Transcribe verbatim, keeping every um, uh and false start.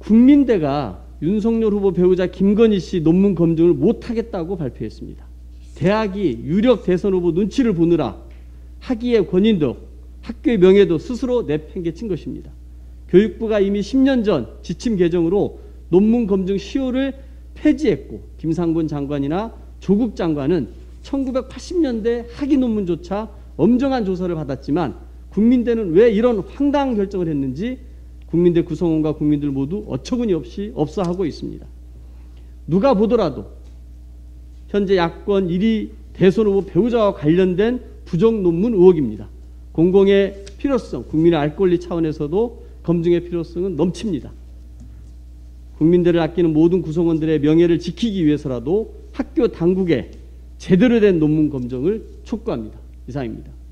국민대가 윤석열 후보 배우자 김건희 씨 논문 검증을 못하겠다고 발표했습니다. 대학이 유력 대선 후보 눈치를 보느라 학위의 권위도 학교의 명예도 스스로 내팽개친 것입니다. 교육부가 이미 십 년 전 지침 개정으로 논문 검증 시효를 폐지했고 김상곤 장관이나 조국 장관은 천구백팔십 년대 학위 논문조차 엄정한 조사를 받았지만 국민대는 왜 이런 황당한 결정을 했는지 국민대 구성원과 국민들 모두 어처구니 없이 없어하고 있습니다. 누가 보더라도 현재 야권 일 위 대선 후보 배우자와 관련된 부정 논문 의혹입니다. 공공의 필요성, 국민의 알 권리 차원에서도 검증의 필요성은 넘칩니다. 국민들을 아끼는 모든 구성원들의 명예를 지키기 위해서라도 학교 당국에 제대로 된 논문 검증을 촉구합니다. 이상입니다.